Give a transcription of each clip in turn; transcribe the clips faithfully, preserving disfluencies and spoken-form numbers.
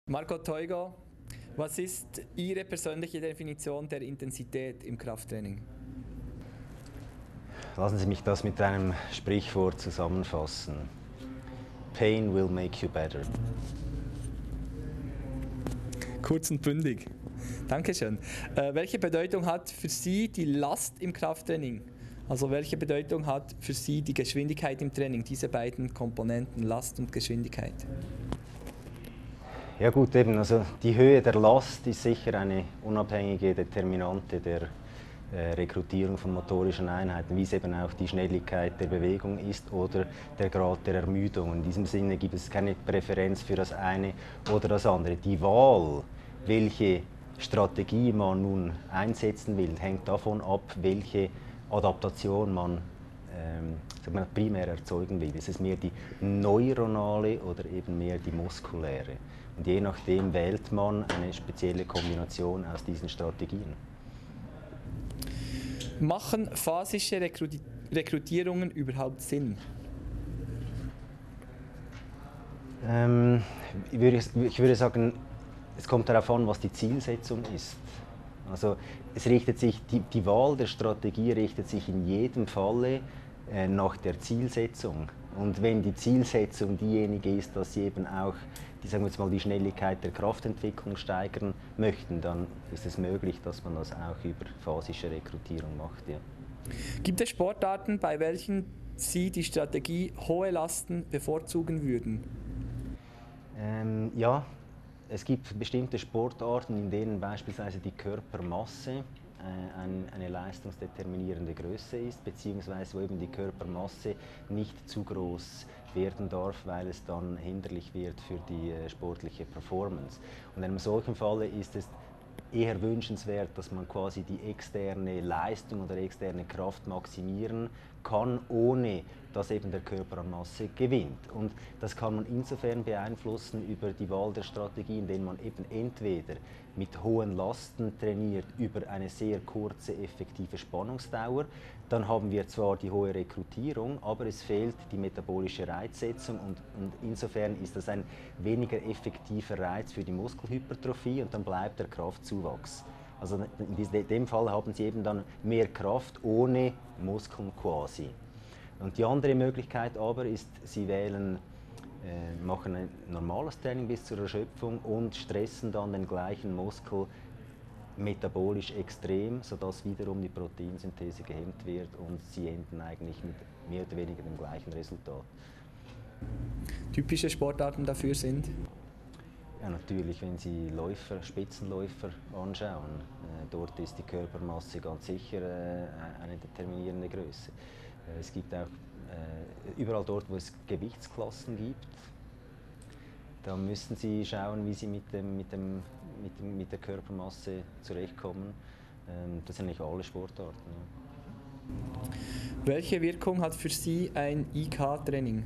Marco Teugo, was ist Ihre persönliche Definition der Intensität im Krafttraining? Lassen Sie mich das mit einem Sprichwort zusammenfassen. Pain will make you better. Kurz und bündig. Dankeschön. Äh, welche Bedeutung hat für Sie die Last im Krafttraining? Also welche Bedeutung hat für Sie die Geschwindigkeit im Training, diese beiden Komponenten, Last und Geschwindigkeit? Ja gut, eben, also die Höhe der Last ist sicher eine unabhängige Determinante der äh, Rekrutierung von motorischen Einheiten, wie es eben auch die Schnelligkeit der Bewegung ist oder der Grad der Ermüdung. In diesem Sinne gibt es keine Präferenz für das eine oder das andere. Die Wahl, welche Strategie man nun einsetzen will, hängt davon ab, welche Adaptation man ähm, primär erzeugen will. Ist es mehr die neuronale oder eben mehr die muskuläre? Und je nachdem wählt man eine spezielle Kombination aus diesen Strategien. Machen phasische Rekruti- Rekrutierungen überhaupt Sinn? Ähm, ich, würde, ich würde sagen, es kommt darauf an, was die Zielsetzung ist. Also es richtet sich, die, die Wahl der Strategie richtet sich in jedem Falle äh, nach der Zielsetzung. Und wenn die Zielsetzung diejenige ist, dass sie eben auch die, sagen wir jetzt mal, die Schnelligkeit der Kraftentwicklung steigern möchten, dann ist es möglich, dass man das auch über phasische Rekrutierung macht. Ja. Gibt es Sportarten, bei welchen Sie die Strategie hohe Lasten bevorzugen würden? Ähm, ja, es gibt bestimmte Sportarten, in denen beispielsweise die Körpermasse äh, ein, eine leistungsdeterminierende Größe ist, beziehungsweise wo eben die Körpermasse nicht zu groß werden darf, weil es dann hinderlich wird für die äh, sportliche Performance. Und in einem solchen Falle ist es eher wünschenswert, dass man quasi die externe Leistung oder externe Kraft maximieren kann, ohne dass eben der Körper an Masse gewinnt. Und das kann man insofern beeinflussen über die Wahl der Strategie, indem man eben entweder mit hohen Lasten trainiert über eine sehr kurze, effektive Spannungsdauer. Dann haben wir zwar die hohe Rekrutierung, aber es fehlt die metabolische Reizsetzung und, und insofern ist das ein weniger effektiver Reiz für die Muskelhypertrophie und dann bleibt der Kraftzuwachs. Also in dem Fall haben Sie eben dann mehr Kraft ohne Muskeln quasi. Und die andere Möglichkeit aber ist, Sie wählen, äh, machen ein normales Training bis zur Erschöpfung und stressen dann den gleichen Muskel metabolisch extrem, sodass wiederum die Proteinsynthese gehemmt wird und Sie enden eigentlich mit mehr oder weniger dem gleichen Resultat. Typische Sportarten dafür sind? Ja, natürlich, wenn Sie Läufer, Spitzenläufer anschauen, äh, dort ist die Körpermasse ganz sicher äh, eine determinierende Größe. Äh, es gibt auch äh, überall dort, wo es Gewichtsklassen gibt, da müssen Sie schauen, wie Sie mit, dem, mit, dem, mit, dem, mit der Körpermasse zurechtkommen. Ähm, das sind nicht alle Sportarten. Ja. Welche Wirkung hat für Sie ein I K-Training?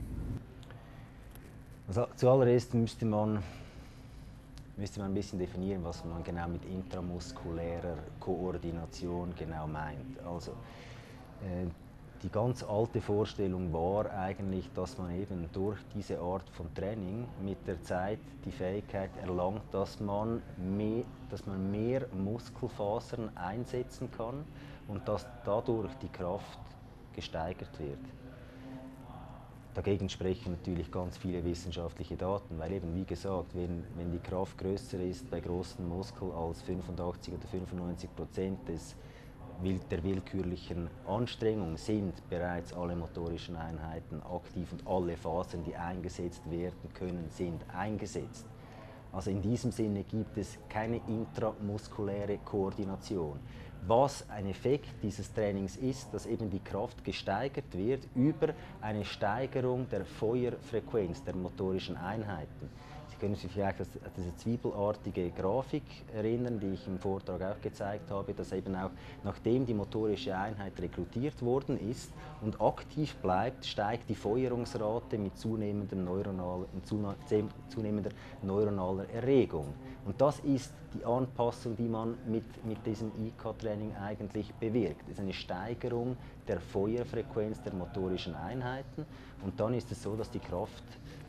Also, zuallererst müsste man müsste man ein bisschen definieren, was man genau mit intramuskulärer Koordination genau meint. Also, äh, die ganz alte Vorstellung war eigentlich, dass man eben durch diese Art von Training mit der Zeit die Fähigkeit erlangt, dass man mehr, dass man mehr Muskelfasern einsetzen kann und dass dadurch die Kraft gesteigert wird. Dagegen sprechen natürlich ganz viele wissenschaftliche Daten, weil eben, wie gesagt, wenn, wenn die Kraft größer ist bei großen Muskeln als fünfundachtzig oder fünfundneunzig Prozent des, der willkürlichen Anstrengung, sind bereits alle motorischen Einheiten aktiv und alle Phasen, die eingesetzt werden können, sind eingesetzt. Also in diesem Sinne gibt es keine intramuskuläre Koordination. Was ein Effekt dieses Trainings ist, dass eben die Kraft gesteigert wird über eine Steigerung der Feuerfrequenz der motorischen Einheiten. Sie können sich vielleicht an diese zwiebelartige Grafik erinnern, die ich im Vortrag auch gezeigt habe, dass eben auch nachdem die motorische Einheit rekrutiert worden ist und aktiv bleibt, steigt die Feuerungsrate mit zunehmender neuronaler, zunehmender neuronaler Erregung. Und das ist die Anpassung, die man mit, mit diesem I K-Training eigentlich bewirkt. Es ist eine Steigerung der Feuerfrequenz der motorischen Einheiten und dann ist es so, dass die Kraft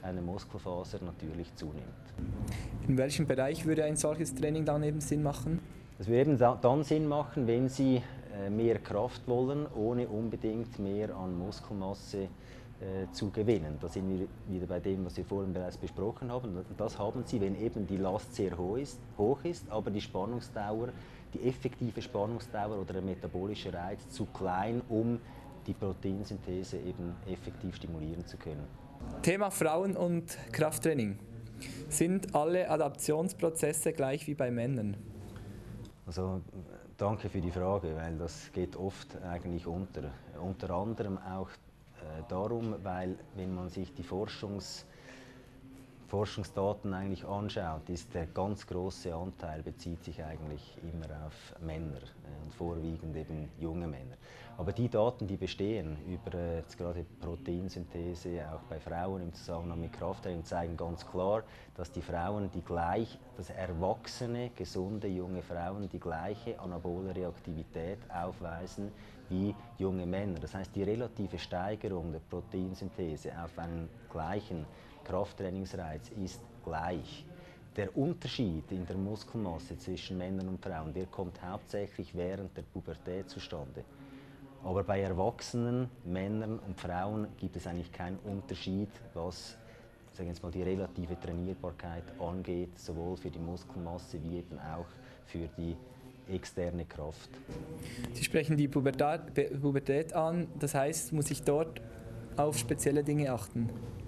eine Muskelfaser natürlich zunimmt. In welchem Bereich würde ein solches Training dann eben Sinn machen? Das würde eben dann Sinn machen, wenn Sie mehr Kraft wollen, ohne unbedingt mehr an Muskelmasse äh, zu gewinnen. Da sind wir wieder bei dem, was wir vorhin bereits besprochen haben. Und das haben Sie, wenn eben die Last sehr hoch ist, hoch ist, aber die Spannungsdauer, die effektive Spannungsdauer oder der metabolische Reiz zu klein, um die Proteinsynthese eben effektiv stimulieren zu können. Thema Frauen und Krafttraining. Sind alle Adaptionsprozesse gleich wie bei Männern? Also, danke für die Frage, weil das geht oft eigentlich unter. Unter anderem auch äh, darum, weil wenn man sich die Forschungs, Forschungsdaten eigentlich anschaut, ist der ganz große Anteil bezieht sich eigentlich immer auf Männer äh, und vorwiegend eben junge Männer. Aber die Daten, die bestehen über äh, jetzt gerade Proteinsynthese, auch bei Frauen im Zusammenhang mit Krafttraining, zeigen ganz klar, dass die Frauen die gleich, dass erwachsene, gesunde junge Frauen die gleiche anabole Reaktivität aufweisen wie junge Männer. Das heißt, die relative Steigerung der Proteinsynthese auf einen gleichen Krafttrainingsreiz ist gleich. Der Unterschied in der Muskelmasse zwischen Männern und Frauen, der kommt hauptsächlich während der Pubertät zustande. Aber bei erwachsenen Männern und Frauen gibt es eigentlich keinen Unterschied, was sagen wir jetzt mal, die relative Trainierbarkeit angeht, sowohl für die Muskelmasse wie eben auch für die externe Kraft. Sie sprechen die Pubertät, Pubertät an, das heißt, muss ich dort auf spezielle Dinge achten?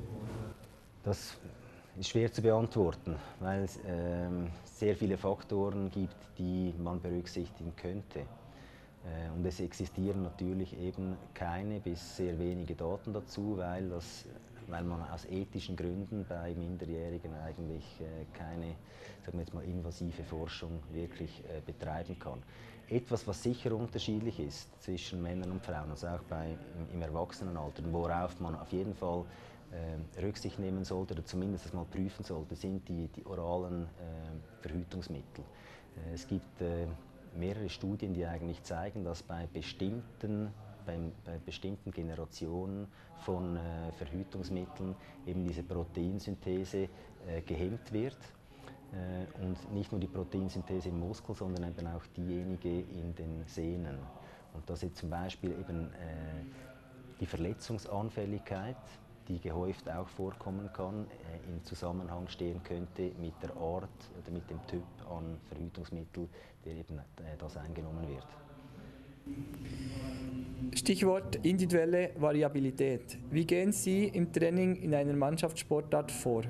Das ist schwer zu beantworten, weil es ähm, sehr viele Faktoren gibt, die man berücksichtigen könnte. Äh, und es existieren natürlich eben keine bis sehr wenige Daten dazu, weil, das, weil man aus ethischen Gründen bei Minderjährigen eigentlich äh, keine, sagen wir jetzt mal, invasive Forschung wirklich äh, betreiben kann. Etwas, was sicher unterschiedlich ist zwischen Männern und Frauen, also auch bei, im, im Erwachsenenalter, worauf man auf jeden Fall Äh, Rücksicht nehmen sollte oder zumindest mal prüfen sollte, sind die, die oralen äh, Verhütungsmittel. Äh, es gibt äh, mehrere Studien, die eigentlich zeigen, dass bei bestimmten, beim, bei bestimmten Generationen von äh, Verhütungsmitteln eben diese Proteinsynthese äh, gehemmt wird. Äh, und nicht nur die Proteinsynthese im Muskel, sondern eben auch diejenige in den Sehnen. Und das ist zum Beispiel eben äh, die Verletzungsanfälligkeit, die gehäuft auch vorkommen kann, äh, im Zusammenhang stehen könnte mit der Art oder mit dem Typ an Verhütungsmittel, der eben äh, das eingenommen wird. Stichwort individuelle Variabilität. Wie gehen Sie im Training in einer Mannschaftssportart vor?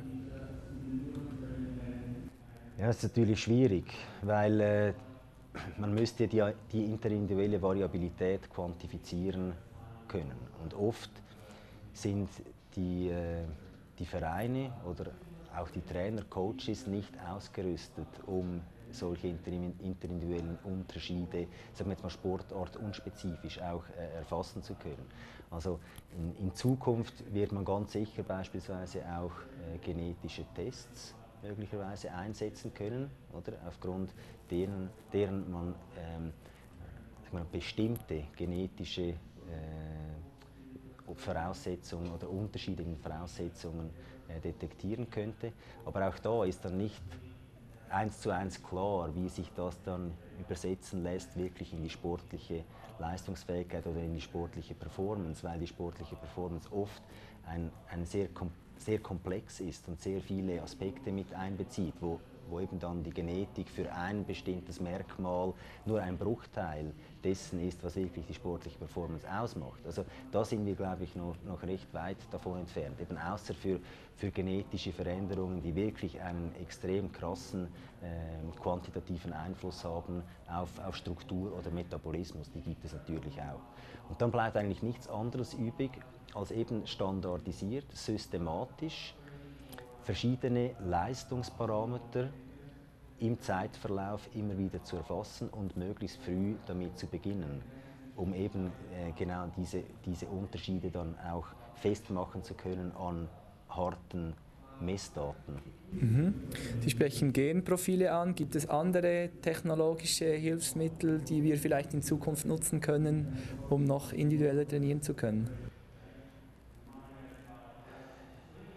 Ja, das ist natürlich schwierig, weil äh, man müsste die, die interindividuelle Variabilität quantifizieren können. Und oft sind die, äh, die Vereine oder auch die Trainer, Coaches nicht ausgerüstet, um solche interindividuellen Unterschiede, sagen wir jetzt mal Sportart unspezifisch auch äh, erfassen zu können. Also in, in Zukunft wird man ganz sicher beispielsweise auch äh, genetische Tests möglicherweise einsetzen können, oder aufgrund deren, deren man ähm, sagen wir, bestimmte genetische äh, Voraussetzungen oder Unterschiede in den Voraussetzungen äh, detektieren könnte. Aber auch da ist dann nicht eins zu eins klar, wie sich das dann übersetzen lässt, wirklich in die sportliche Leistungsfähigkeit oder in die sportliche Performance, weil die sportliche Performance oft ein, ein sehr, sehr komplex ist und sehr viele Aspekte mit einbezieht, wo, wo eben dann die Genetik für ein bestimmtes Merkmal nur ein Bruchteil dessen ist, was wirklich die sportliche Performance ausmacht. Also da sind wir, glaube ich, noch, noch recht weit davon entfernt. Eben außer für, für genetische Veränderungen, die wirklich einen extrem krassen äh, quantitativen Einfluss haben auf, auf Struktur oder Metabolismus, die gibt es natürlich auch. Und dann bleibt eigentlich nichts anderes übrig, als eben standardisiert, systematisch verschiedene Leistungsparameter im Zeitverlauf immer wieder zu erfassen und möglichst früh damit zu beginnen, um eben äh, genau diese, diese Unterschiede dann auch festmachen zu können an harten Messdaten. Mhm. Sie sprechen Genprofile an. Gibt es andere technologische Hilfsmittel, die wir vielleicht in Zukunft nutzen können, um noch individueller trainieren zu können? Ja,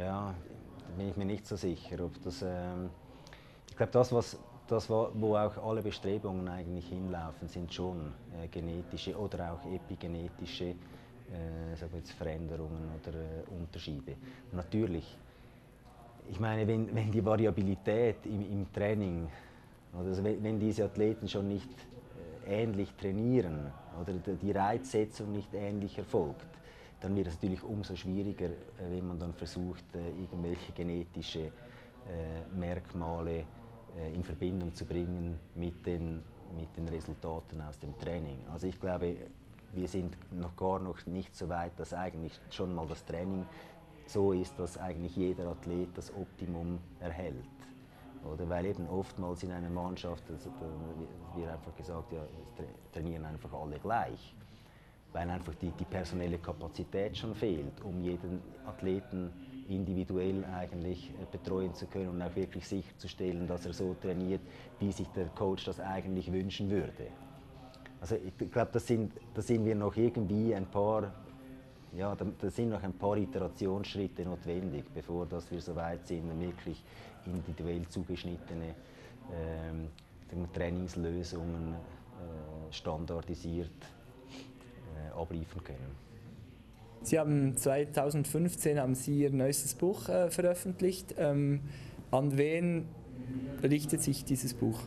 Ja, da bin ich mir nicht so sicher, ob das. Ähm, ich glaube, das, was, das, wo auch alle Bestrebungen eigentlich hinlaufen, sind schon äh, genetische oder auch epigenetische äh, sagen wir jetzt Veränderungen oder äh, Unterschiede. Und natürlich, ich meine, wenn, wenn die Variabilität im, im Training, oder also wenn, wenn diese Athleten schon nicht äh, ähnlich trainieren oder die Reizsetzung nicht ähnlich erfolgt, dann wird es natürlich umso schwieriger, äh, wenn man dann versucht, äh, irgendwelche genetische äh, Merkmale äh, in Verbindung zu bringen mit den, mit den Resultaten aus dem Training. Also ich glaube, wir sind noch gar noch nicht so weit, dass eigentlich schon mal das Training so ist, dass eigentlich jeder Athlet das Optimum erhält. Oder weil eben oftmals in einer Mannschaft, also da wird einfach gesagt, ja, es trainieren einfach alle gleich. Weil einfach die, die personelle Kapazität schon fehlt, um jeden Athleten individuell eigentlich betreuen zu können und auch wirklich sicherzustellen, dass er so trainiert, wie sich der Coach das eigentlich wünschen würde. Also ich glaube, da sind, da sind wir noch irgendwie ein paar, ja, da, da sind noch ein paar Iterationsschritte notwendig, bevor dass wir so weit sind, wirklich individuell zugeschnittene ähm, Trainingslösungen äh, standardisiert äh, abliefern können. Sie haben zweitausendfünfzehn haben Sie Ihr neuestes Buch äh, veröffentlicht. Ähm, an wen richtet sich dieses Buch?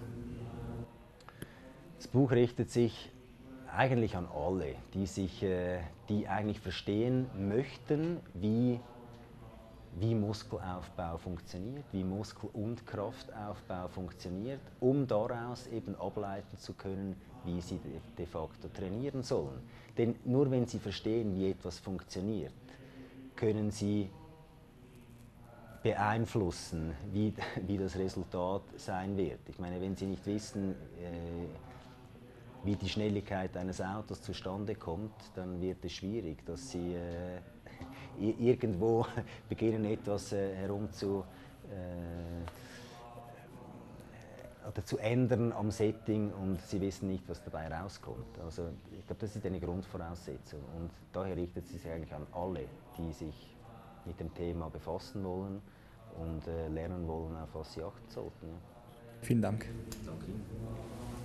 Das Buch richtet sich eigentlich an alle, die, sich, äh, die eigentlich verstehen möchten, wie, wie Muskelaufbau funktioniert, wie Muskel- und Kraftaufbau funktioniert, um daraus eben ableiten zu können, wie sie de, de facto trainieren sollen. Denn nur wenn sie verstehen, wie etwas funktioniert, können sie beeinflussen, wie, wie das Resultat sein wird. Ich meine, wenn Sie nicht wissen, äh, wie die Schnelligkeit eines Autos zustande kommt, dann wird es schwierig, dass Sie äh, irgendwo beginnen, etwas äh, herum zu, äh, oder zu ändern am Setting und Sie wissen nicht, was dabei rauskommt. Also ich glaube, das ist eine Grundvoraussetzung und daher richtet es sich eigentlich an alle, die sich mit dem Thema befassen wollen und äh, lernen wollen, auf was sie achten sollten. Ja. Vielen Dank. Danke Ihnen.